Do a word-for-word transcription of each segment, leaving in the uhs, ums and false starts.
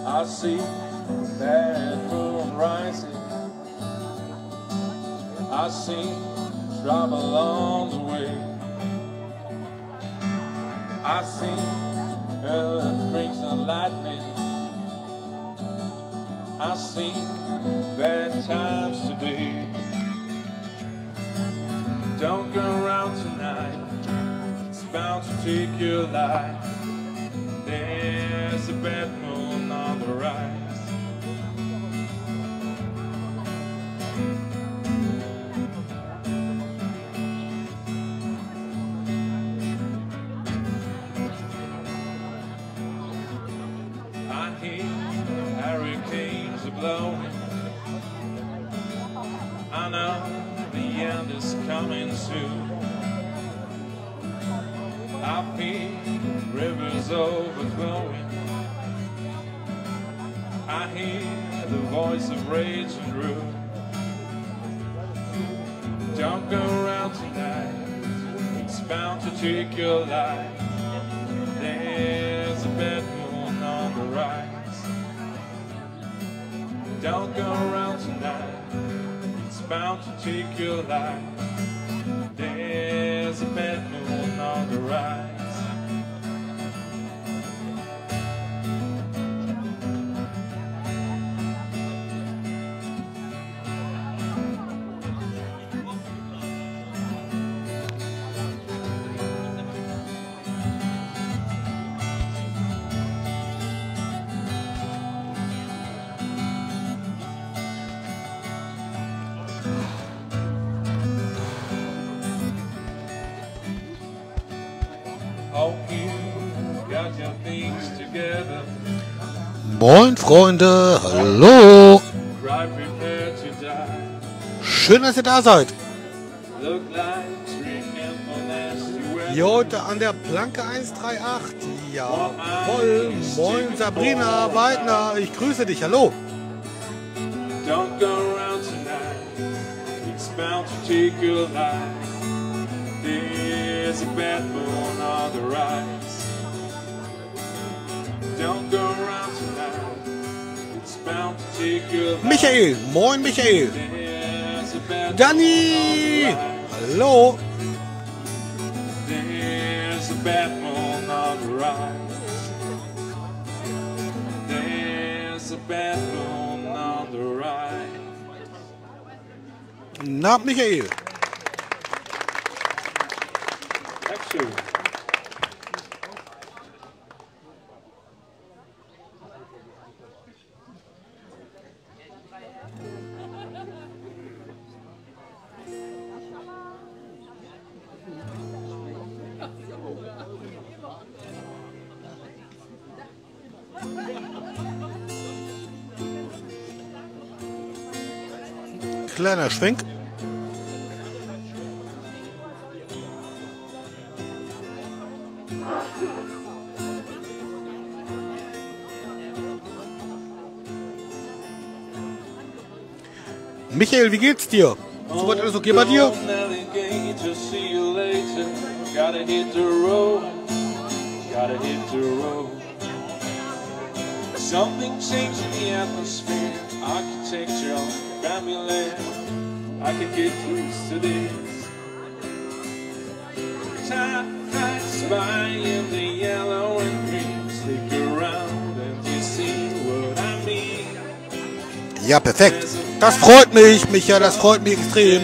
I see that moon rising. I see trouble along the way. I see earthquakes and lightning. I see bad times today. Don't go around tonight, it's bound to take your life. There's a bad moon on the rise. I hear hurricanes are blowing. I know the end is coming soon. I feel rivers overflowing. I hear the voice of rage and ruin. Don't go around tonight, it's bound to take your life. There's a bad moon on the rise. Don't go around tonight, it's bound to take your life. There's a bad moon on the rise. Moin Freunde, hallo! Schön, dass ihr da seid. Hier heute an der Planke eins drei acht. Jawohl, moin Sabrina Weidner, ich grüße dich, hallo! Don't go around tonight, it's bound to take your life. There's a bad moon on the rise. Don't go around tonight, it's bound to take your life. Michael, moin Michael! Danny! Hallo! There's a bad moon on the rise. There's a bad moon on the rise. Na, Michael! Dankeschön. Kleiner Schwenk. Michael, wie geht's dir? Soweit alles okay bei dir? Something changed in the atmosphere, architecture, family land. I can get used to this. Time flies by in the yellow and green. Stick around and you see what I mean. Ja, perfekt. Das freut mich, Micha, das freut mich extrem.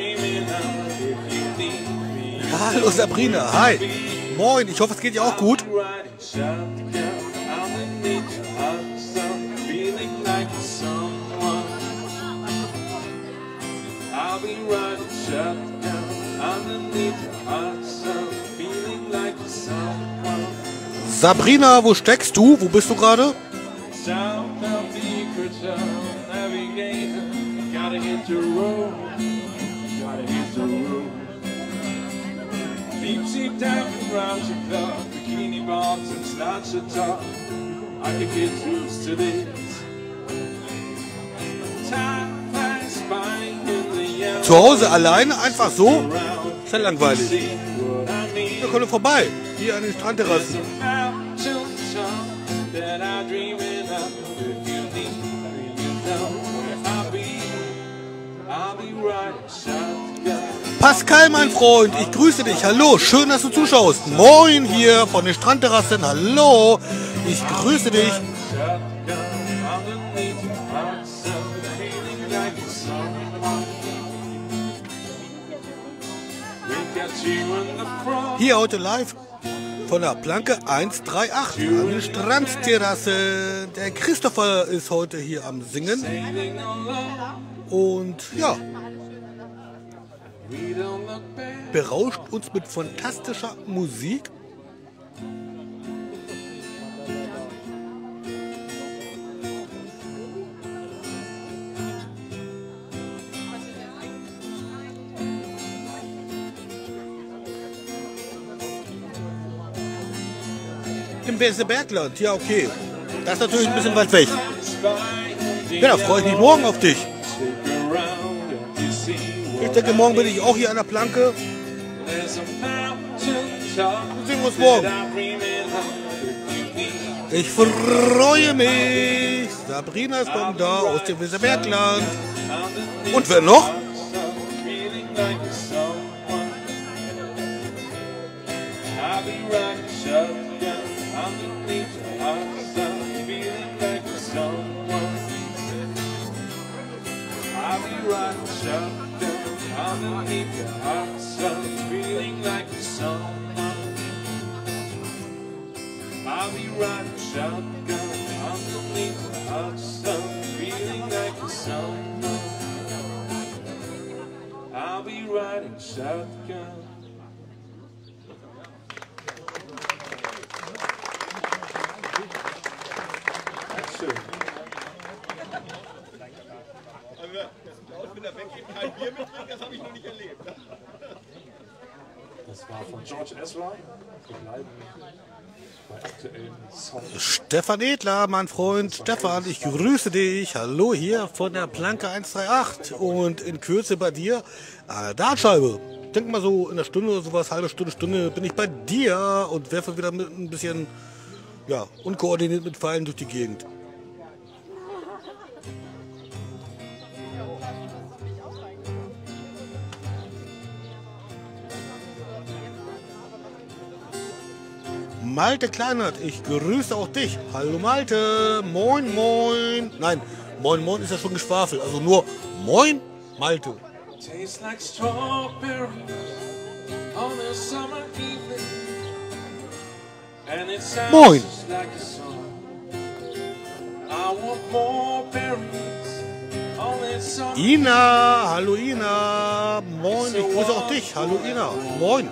Hallo Sabrina, hi. Moin, ich hoffe, es geht dir auch gut. Sabrina, wo steckst du? Wo bist du gerade? Zu Hause alleine? Einfach so? Ist ja langweilig. Ja, komm doch vorbei. Hier an den Strandterrassen. that I dream of. If you need me, you know where I'll be. I'll be riding shotgun. Pascal, mein Freund, ich grüße dich. Hallo, schön, dass du zuschaust. Moin hier von den Strandterrassen. Hallo, ich grüße dich. Hier heute live von der Planke eins drei acht an den Strandterrassen. Der Christopher ist heute hier am Singen. Und ja, berauscht uns mit fantastischer Musik. Im Weserbergland, ja okay. Das ist natürlich ein bisschen weit weg. Ja, da freue ich mich morgen auf dich. Ich denke, morgen bin ich auch hier an der Planke. Wir sehen uns morgen. Ich freue mich. Sabrina ist dann da aus dem Weserbergland. Und wer noch? Underneath the hot sun, feeling like a someone. I'll be riding shotgun underneath the hot sun, feeling like a someone. I'll be riding shotgun. That's schön. Kein Bier mitbringen, das habe ich noch nicht erlebt. Das war von George Ezra. Wir bleiben bei aktuellen Songs. Stefan Edler, mein Freund. Stefan, ich grüße dich. Hallo hier von der Planke eins drei acht und in Kürze bei dir an der Dartscheibe. Denk mal so in einer Stunde oder sowas, halbe Stunde, Stunde bin ich bei dir und werfe wieder mit ein bisschen, ja, unkoordiniert mit Pfeilen durch die Gegend. Malte Kleinert, ich grüße auch dich. Hallo Malte, moin moin. Nein, moin moin ist ja schon Geschwafel, also nur moin Malte. Moin. Ina, hallo Ina, moin, ich grüße auch dich. Hallo Ina, moin.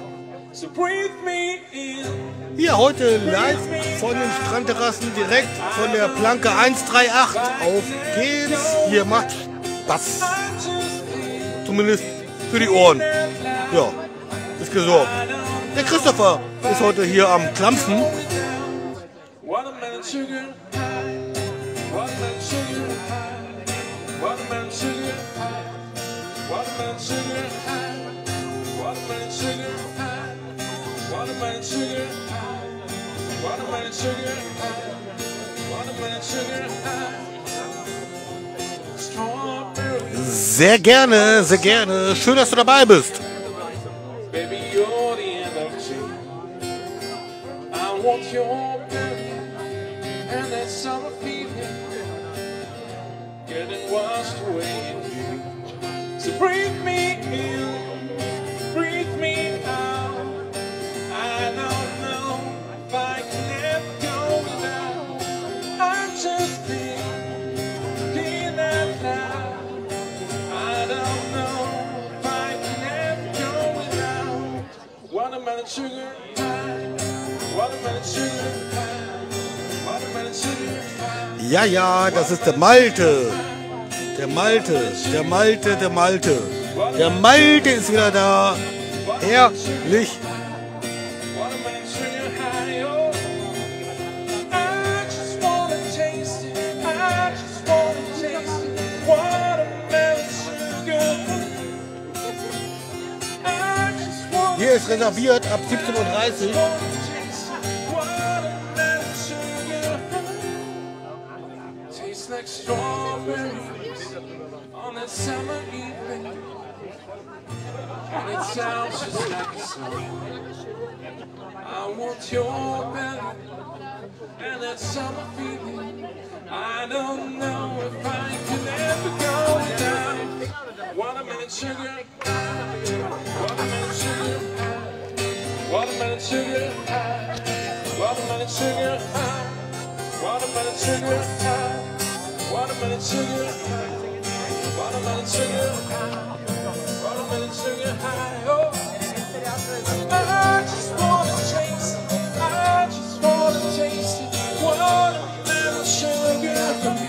Hier heute live von den Strandterrassen, direkt von der Planke eins drei acht. Auf geht's. Hier macht Spaß. Zumindest für die Ohren. Ja, ist gesorgt. Der Christopher ist heute hier am Klampfen. Watermelon sugar high, watermelon sugar high, watermelon sugar high, strawberry. Sehr gerne, sehr gerne. Schön, dass du dabei bist. Baby, you're the end of tea. I want your beauty and that summer feeling getting washed away in you. So breathe me in, breathe me out. I don't know if I can ever go without. I'm just thinking out loud. I don't know if I can ever go without. Watermelon sugar high, watermelon sugar high, watermelon sugar high. Ja, ja, das ist der Malte. Der Malte, der Malte, der Malte. Der Malte ist wieder da. Herrlich. Hier ist reserviert ab siebzehn Uhr dreißig. strawberries on that summer evening, and it sounds just like a song. I want your belly and that summer feeling. I don't know if I can ever go down. Watermelon sugar, watermelon sugar, watermelon sugar, watermelon sugar, watermelon sugar, watermelon sugar, watermelon sugar, watermelon sugar high. Oh, I just wanna taste it. I just wanna taste it. Watermelon sugar.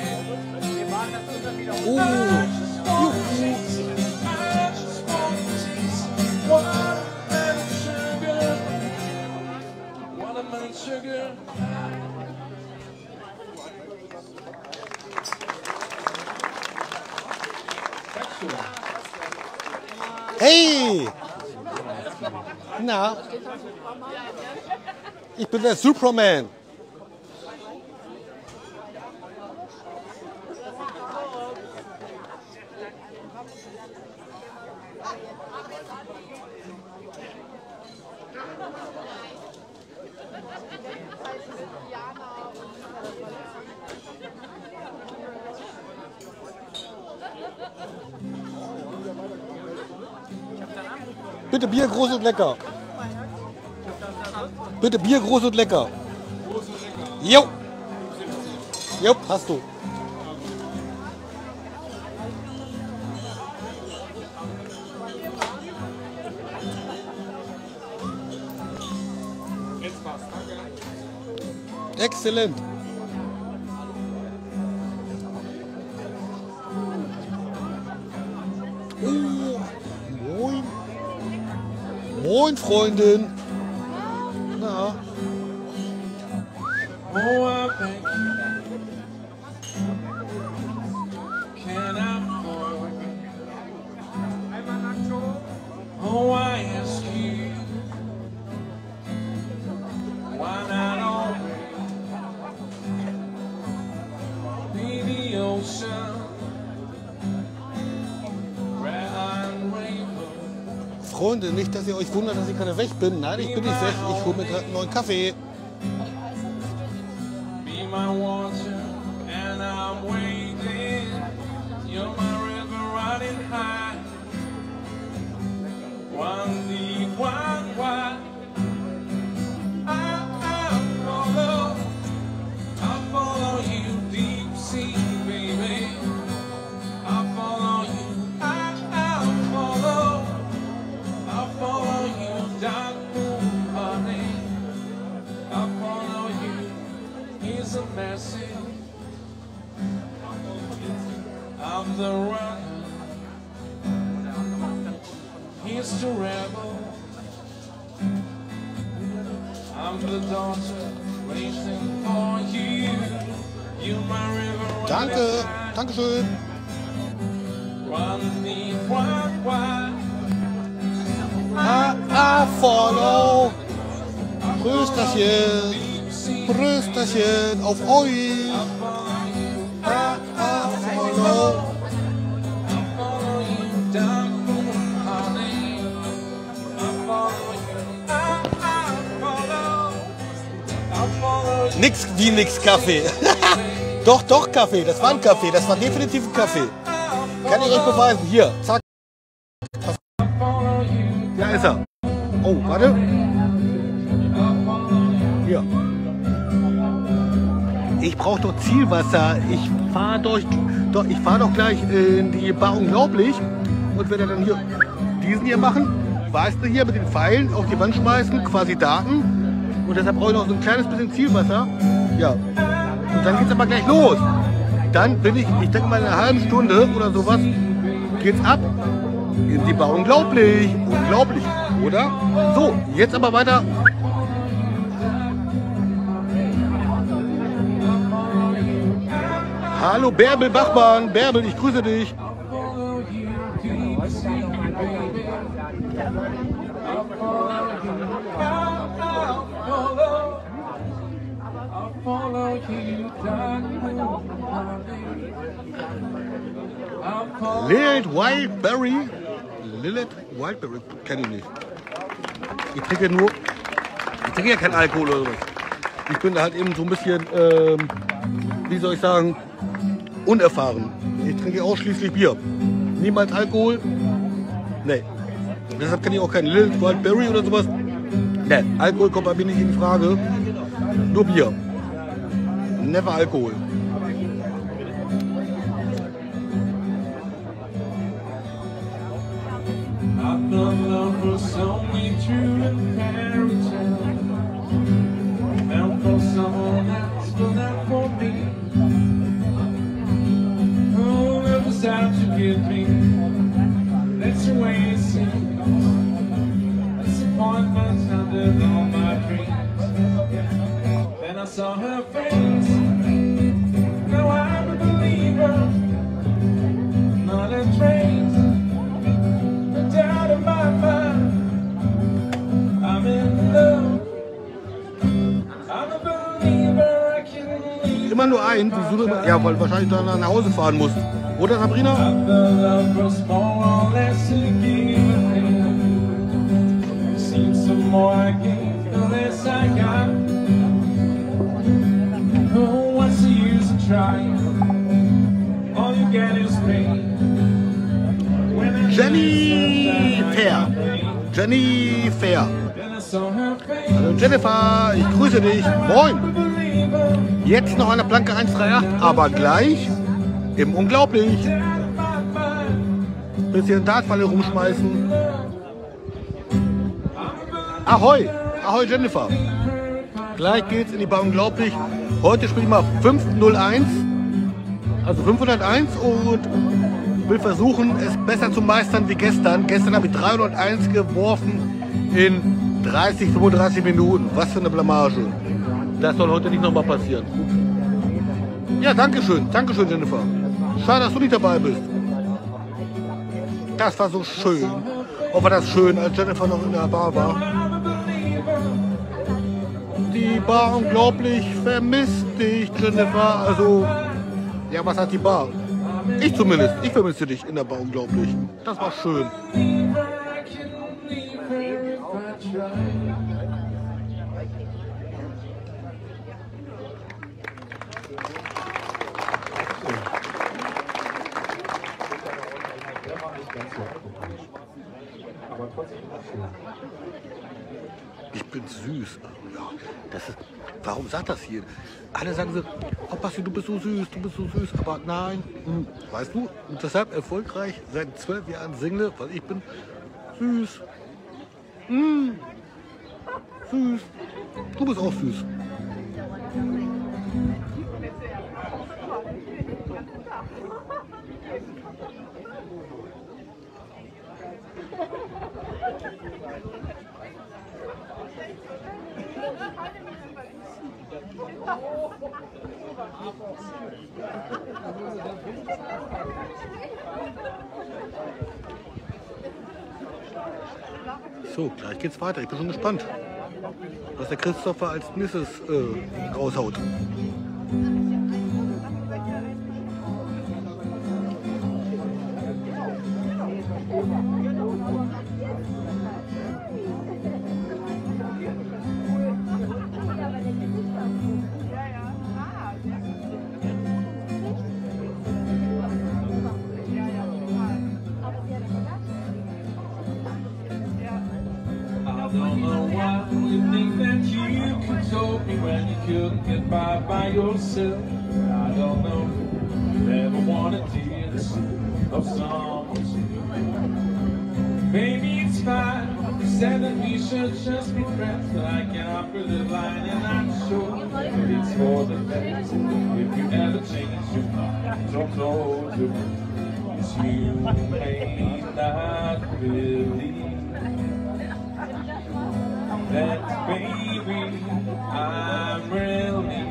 Oh, juhu. Watermelon sugar, watermelon sugar. Hey! Na? Ich bin der Superman. Bitte Bier groß und lecker. Bitte Bier groß und lecker. Jo. Jo, hast du. Exzellent. Oh, moin. Moin, Freundin. Na. Oh, I thank you. Can I afford? Oh, I ask you. Why not always be the ocean? Red and rainbow. Freunde, nicht, dass ihr euch wundert, dass ich gerade weg bin. Nein, ich bin nicht weg. Ich hole mir gerade einen neuen Kaffee. Be my water, and I'm waiting. You're my river running high. One deep, one wide. I, I follow, I follow you, deep sea, baby. I follow you, I, I follow, I follow you, dark moon, honey. I follow you. Here's a message. I'm the runner. Here's the rebel. I'm the daughter waiting for you. You my river. Danke. Dankeschön. One deep, one wide. I, I follow. Prösterchen. Prösterchen auf euch. I, I follow. Nix wie nix Kaffee. Doch, doch Kaffee. Das war ein Kaffee. Das war definitiv ein Kaffee. Kann ich euch beweisen. Hier, zack. Da ist er. Oh, warte. Hier. Ich brauche doch Zielwasser. Ich fahre doch, doch, ich fahr doch gleich in die Bar Unglaublich und werde dann hier diesen hier machen. Weißt du, hier mit den Pfeilen auf die Wand schmeißen, quasi Daten. Und deshalb brauche ich noch so ein kleines bisschen Zielwasser. Ja. Und dann geht's aber gleich los. Dann bin ich, ich denke mal in einer halben Stunde oder sowas, geht's ab. In die Bar Unglaublich. Unglaublich, oder? So, jetzt aber weiter. Hallo Bärbel Bachmann. Bärbel, ich grüße dich. Follow you, dark moon, honey. Lillet Wildberry. Lillet Wildberry kenne ich nicht. Ich trinke nur, ich trinke ja keinen Alkohol oder was. Ich bin halt eben so ein bisschen, ähm, wie soll ich sagen, unerfahren. Ich trinke ausschließlich Bier. Niemals Alkohol. Nee. Deshalb kenne ich auch keinen Lillet Wildberry oder sowas. Nee, Alkohol kommt bei mir nicht in Frage. Nur Bier. Never Alkohol. I've known love was only true in fairy tales. Fell for someone else, but not for me. Oh, it was out to get me. That's the way it seems. Disappointments under all my dreams. Then I saw her face. Now I'm a believer. Not a trace. Out of my mind, I'm in love. I'm a believer, I can believe. Immer nur ein, wieso du immer, ja, weil wahrscheinlich dann nach Hause fahren musst. Oder Sabrina? The love was more or less a give and take. Seems the more I gave, the less I got. Oh, what's the use of trying? All you get is pain. Jenny Fair. Jenny Fair. Hallo Jennifer, ich grüße dich. Moin. Jetzt noch eine Planke eins drei acht, aber gleich im Unglaublich. Bisschen Dartfalle rumschmeißen. Ahoi. Ahoi Jennifer. Gleich geht's in die Bar Unglaublich. Heute spiele ich mal fünf null eins. Also fünfhunderteins und will versuchen, es besser zu meistern wie gestern. Gestern habe ich dreihunderteins geworfen in dreißig, fünfunddreißig Minuten. Was für eine Blamage. Das soll heute nicht nochmal passieren. Ja, danke schön. Danke schön, Jennifer. Schade, dass du nicht dabei bist. Das war so schön. Auch war das schön, als Jennifer noch in der Bar war. Die Bar Unglaublich vermisst dich, Jennifer. Also, ja, was hat die Bar? Ich zumindest. Ich vermisse dich in der Bar Unglaublich. Das war schön. Ich bin süß. Ja, das ist, warum sagt das hier? Alle sagen so, oh Basti, du bist so süß, du bist so süß. Aber nein, hm, weißt du, und deshalb erfolgreich seit zwölf Jahren Single, weil ich bin süß. Hm, süß. Du bist auch süß. So, gleich geht's weiter. Ich bin schon gespannt, was der Christopher als nächstes äh, raushaut. By yourself, I don't know. Never wanted tears of someone. Maybe it's fine. You said that we should just be friends, but I can't offer the line, and I'm sure that it's for the best. If you ever change your mind, don't know the it's you may not believe that, baby, I'm really.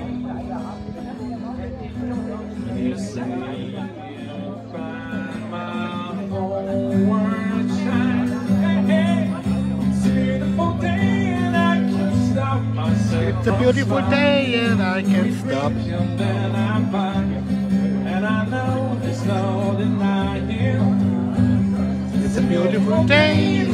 You say you find my whole world shine. Hey, it's a beautiful day and I can't stop myself. It's a beautiful day and I can't stop. And I know there's no denying beautiful day.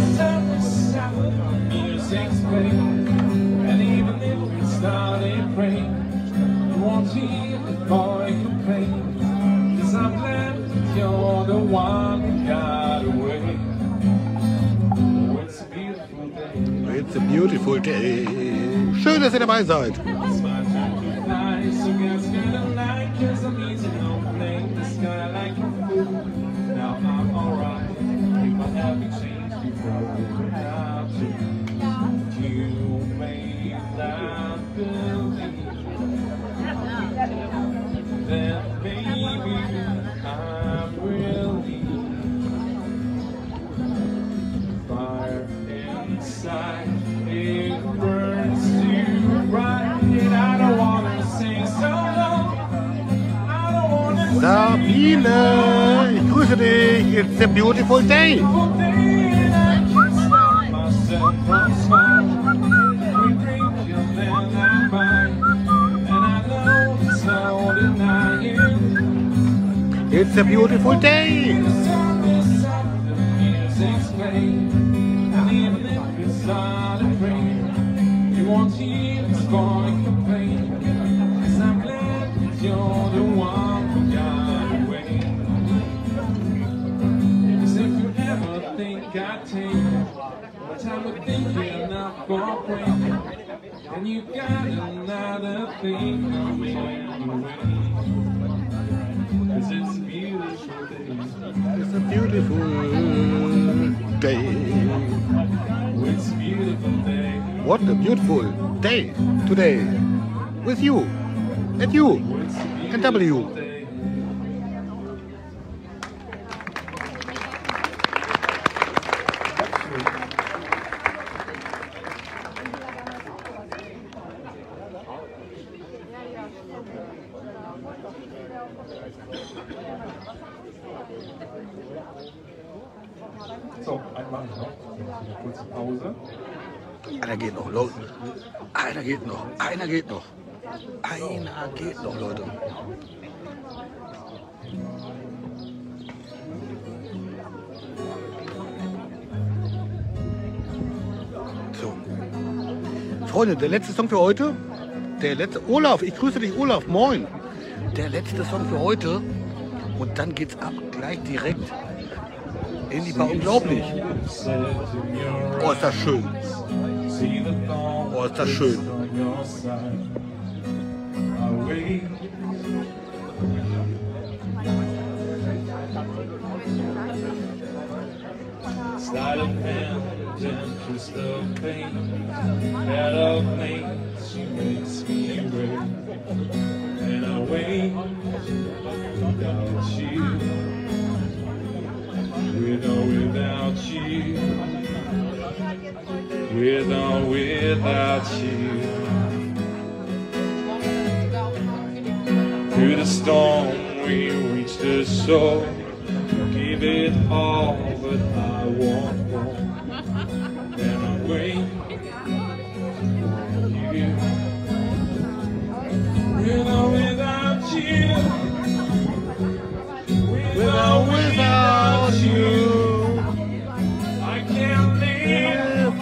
Music's playing, and even if it started praying, you won't hear the boy complain. 'Cause I'm glad you're the one who got away. Oh, it's a beautiful day. It's a beautiful day. Schön, dass ihr dabei seid. It's my turn to fly, so guess gonna like, 'cause I'm easy on playing the sky like a fool. Now I'm alright, if I haven't changed before, without you, you may not believe. Then maybe I will leave. Fire inside, it burns too bright, and I don't wanna say so long. I don't wanna say Sabine, ich grüße dich. It's a beautiful day. and I can't stop myself from smiling. We drink and then I find, and I know there's no denying. It's a beautiful day. The sun is up, the music's playing, and even if it's not a prayer, you won't hear this boy complain. 'Cause I'm glad that you're the one who got away. 'Cause if you ever think I'd take the time of thinking not for breaking, and you got another thing coming away. 'Cause it's a beautiful day. It's a beautiful day. It's a beautiful day. What a beautiful day today. With you. And you. It's a And beautiful W. day. So, einmal noch. Eine kurze Pause. Einer geht noch, Leute. Einer geht noch. Einer geht noch. Einer geht noch, Leute. So. Freunde, der letzte Song für heute. Der letzte. Olaf, ich grüße dich, Olaf. Moin. Der letzte Song für heute. Und dann geht's ab. Gleich direkt in die Bar. Unglaublich. Oh, ist das schön. Oh, ist das schön. Sleight of hand, interest of pain, head of me, she makes me wait, and I wait without you, with or without you, with or without you. Through the storm we reach the shore, give it all, but I want more. And I wait for you, with or without you, with or without you, I can't live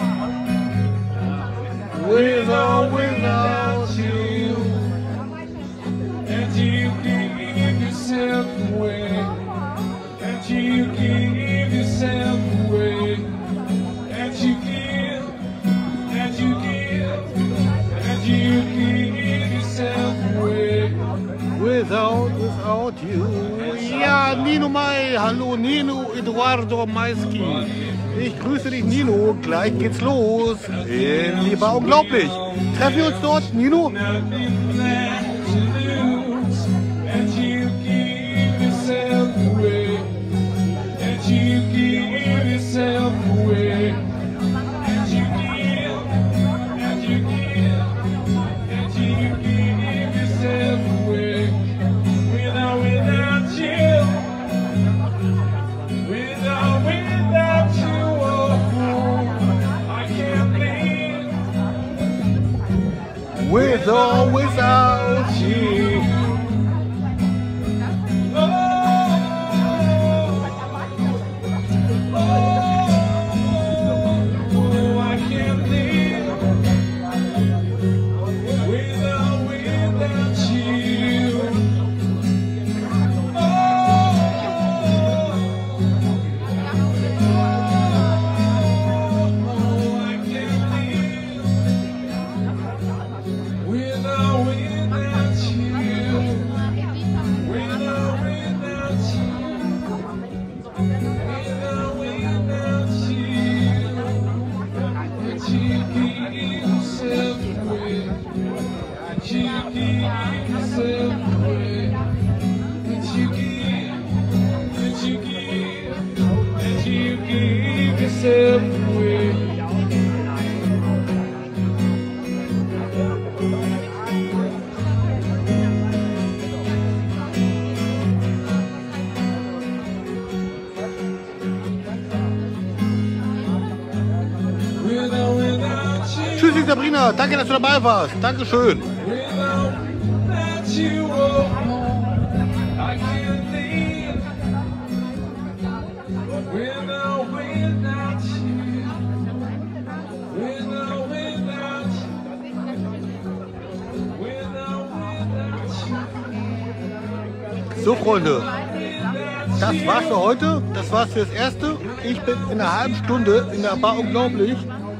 with or without you. And you give yourself away, and you give yourself away, and you give, and you give, and you give yourself away. Without, without you. Ja, Nino Mai. Hallo, Nino Eduardo Maiski. Ich grüße dich, Nino. Gleich geht's los. In die Bar Unglaublich. Treffen wir uns dort, Nino? Nothing left to lose, and you give yourself away, and you give yourself away, and you give, and you give, and you give yourself away, with or without you, with or without you, oh, I can't live. With or without you. Oh, oh, Tschüssi Sabrina, danke, dass du dabei warst. Dankeschön. So Freunde, das war's für heute. Das war's für das Erste. Ich bin in einer halben Stunde in der Bar Unglaublich.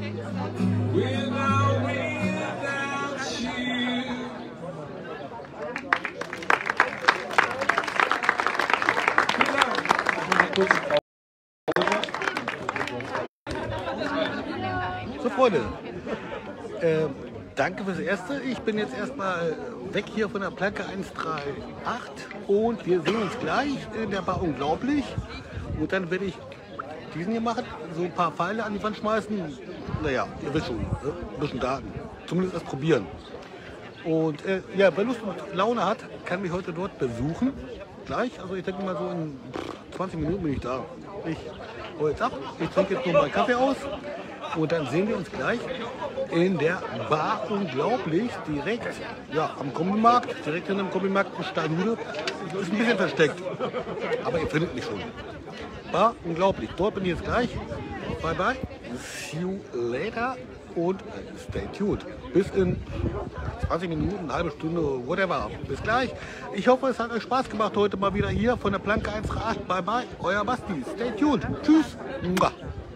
So Freunde, äh, danke fürs Erste. Ich bin jetzt erstmal weg hier von der Planke eins drei acht und wir sehen uns gleich in der Bar Unglaublich. Und dann werde ich diesen hier machen, so ein paar Pfeile an die Wand schmeißen. Naja, ihr wisst schon, ne? Ein bisschen Daten. Zumindest erst probieren. Und äh, ja, wer Lust und Laune hat, kann mich heute dort besuchen. Gleich, also ich denke mal so in zwanzig Minuten bin ich da. Ich hole jetzt ab, ich trinke jetzt nur meinen Kaffee aus und dann sehen wir uns gleich in der Bar Unglaublich, direkt ja, am Kombimarkt, direkt hinter dem Kombimarkt in Steinhude. Ist ein bisschen versteckt, aber ihr findet mich schon. Bar Unglaublich, dort bin ich jetzt gleich. Bye bye, see you later und stay tuned. Bis in zwanzig Minuten, eine halbe Stunde, whatever. Bis gleich. Ich hoffe, es hat euch Spaß gemacht heute mal wieder hier von der Planke eins drei acht. Bye bye, euer Basti. Stay tuned. Tschüss. Mua.